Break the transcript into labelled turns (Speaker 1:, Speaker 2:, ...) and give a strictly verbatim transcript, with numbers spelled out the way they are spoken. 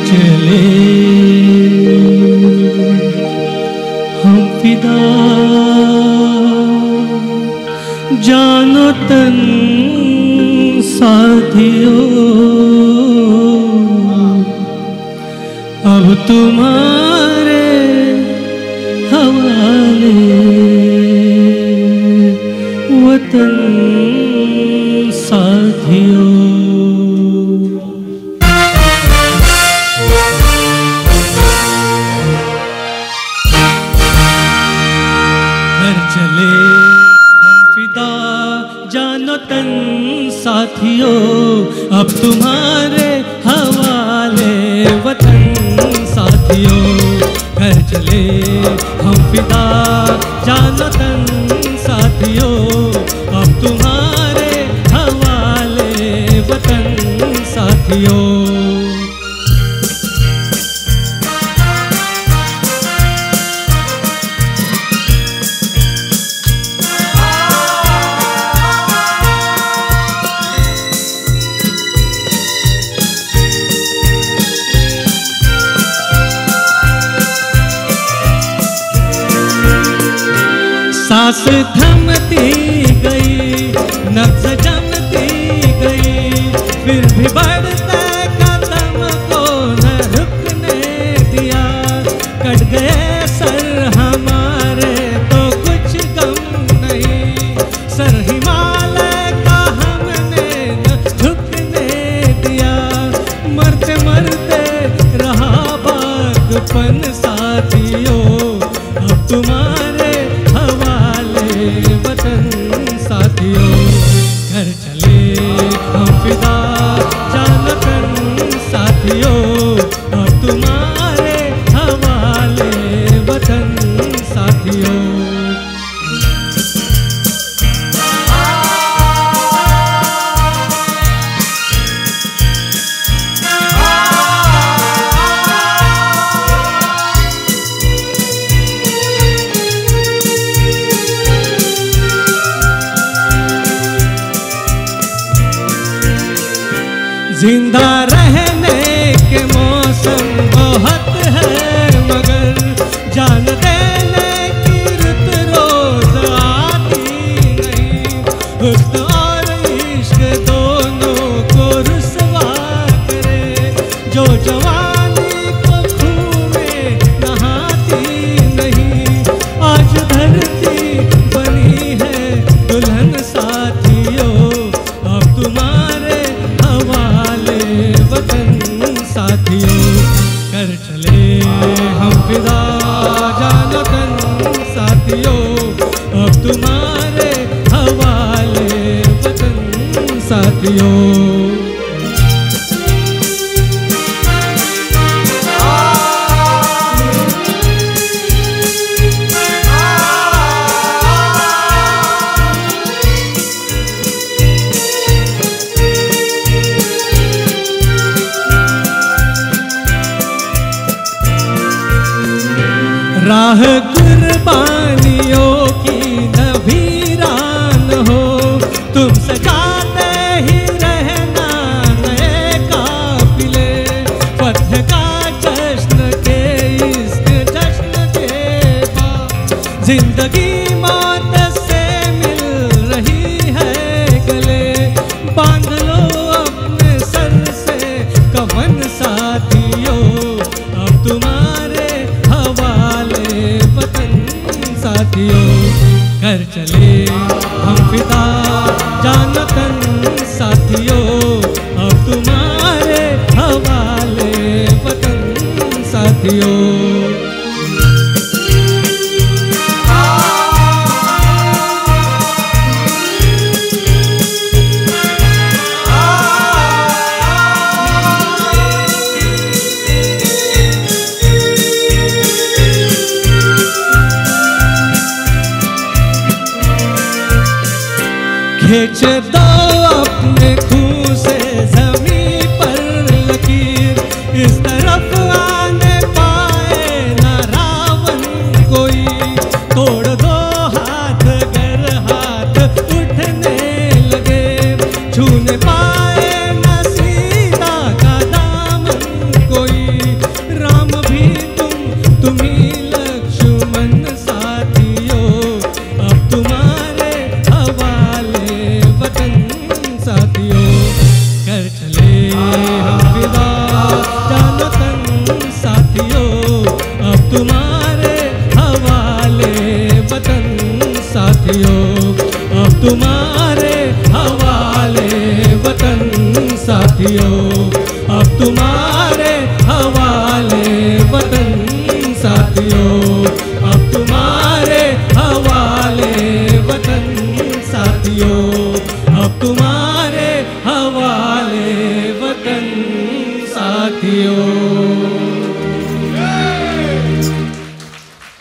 Speaker 1: चले हम फिदा जानो तन साथियों, अब तुम्हारे हवाले वतन साथियों। घर चले हम फिदा जानो तन साथियों, अब तुम्हारे हवाले वतन साथियों। घर चले हम फिदा जानो तन साथियों, अब तुम्हारे हवाले वतन साथियों। सांस थमती गई, नब्ज़ जमती गई, फिर भी बढ़ते कदम को न रुकने दिया। कट गए सर हमारे तो कुछ गम नहीं, सर हिमालय का हमने न झुकने दिया। मरते मरते रहा बागपन साथियों, अब तुम्हारे वतन साथियों। घर चले हम फिदा जानो तन साथियों, अब तुम्हारे हवाले वतन साथियों। जिंदा रहने के मौसम बहुत है, मगर जान देने की रुत रोज आती नहीं। हुस्न और इश्क दोनों को रुसवा करे, जो जवानी को खून में नहाती नहीं। आज धरती बनी है दुल्हन साथियों, अब तुम्हारे वतन साथियों। कर चले हम फिदा जानो तन साथियों, अब तुम्हारे हवाले वतन साथियों। राह कुर्बानियों की न वीरान हो, तुम सजाते ही रहना नए काफिले। फतह का जश्न के इस जश्न के बाद, जिंदगी मौत से मिल रही है गले। बांध लो अपने सर से कफन साथियों, अब तुम्हारे वतन साथियों। घर चले हम फिदा जानो तन साथियों, अब तुम्हारे हवाले वतन साथियों। खींच दो अपने खून से ज़मीं पर लकीर, इस तरफ आने पाए न रावण कोई। तोड़ दो हाथ अगर हाथ उठने लगे, छूने पाए न सीता का दामन कोई। तुम्हारे हवाले वतन साथियों, अब तुम्हारे हवाले वतन साथियों, अब तुम्हारे हवाले वतन साथियों, अब तुम्हारे हवाले वतन साथियों।